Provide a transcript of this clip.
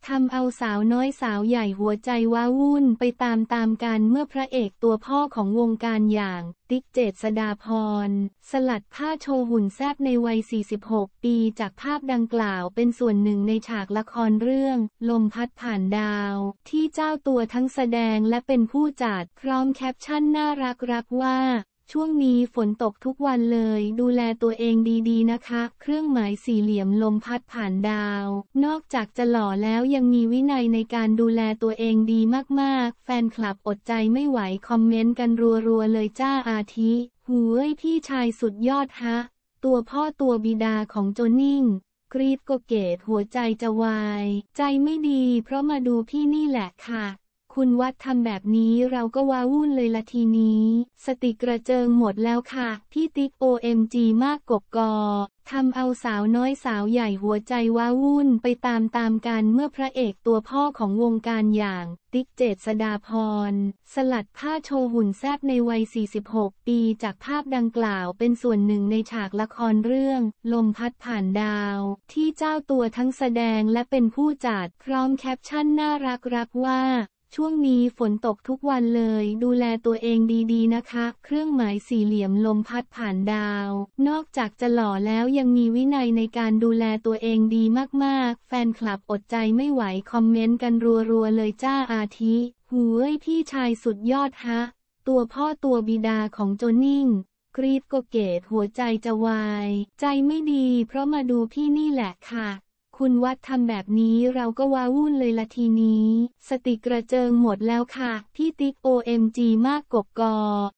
ทำเอาสาวน้อยสาวใหญ่หัวใจว้าวุ่นไปตามกันเมื่อพระเอกตัวพ่อของวงการอย่างติ๊กเจษฎาภรณ์สลัดผ้าโชว์หุ่นแซ่บในวัย 46 ปีจากภาพดังกล่าวเป็นส่วนหนึ่งในฉากละครเรื่องลมพัดผ่านดาวที่เจ้าตัวทั้งแสดงและเป็นผู้จัดพร้อมแคปชั่นน่ารักว่าช่วงนี้ฝนตกทุกวันเลยดูแลตัวเองดีๆนะคะเครื่องหมายสี่เหลี่ยมลมพัดผ่านดาวนอกจากจะหล่อแล้วยังมีวินัยในการดูแลตัวเองดีมากๆแฟนคลับอดใจไม่ไหวคอมเมนต์กันรัวๆเลยจ้าอาทิหูเอ้ยพี่ชายสุดยอดฮะตัวพ่อตัวบิดาของโจนิ่งกรีดโกเกตหัวใจจะวายใจไม่ดีเพราะมาดูพี่นี่แหละค่ะคุณวัดทำแบบนี้เราก็ว้าวุ่นเลยละทีนี้สติกระเจิงหมดแล้วค่ะพี่ติ๊ก OMG มากกกทำเอาสาวน้อยสาวใหญ่หัวใจว้าวุ่นไปตามกันเมื่อพระเอกตัวพ่อของวงการอย่างติ๊กเจษฎาภรณ์สลัดผ้าโชว์หุ่นแซ่บในวัย 46 ปีจากภาพดังกล่าวเป็นส่วนหนึ่งในฉากละครเรื่องลมพัดผ่านดาวที่เจ้าตัวทั้งแสดงและเป็นผู้จัดพร้อมแคปชั่นน่ารักว่าช่วงนี้ฝนตกทุกวันเลยดูแลตัวเองดีๆนะคะเครื่องหมายสี่เหลี่ยมลมพัดผ่านดาวนอกจากจะหล่อแล้วยังมีวินัยในการดูแลตัวเองดีมากๆแฟนคลับอดใจไม่ไหวคอมเมนต์กันรัวๆเลยจ้าอาทิหูเอ้ยพี่ชายสุดยอดฮะตัวพ่อตัวบิดาของโจนิ่งกรีดโกเกตหัวใจจะวายใจไม่ดีเพราะมาดูพี่นี่แหละค่ะคุณวัดทำแบบนี้เราก็ว้าวุ่นเลยละทีนี้สติกระเจิงหมดแล้วค่ะพี่ติ๊ก OMG มากกก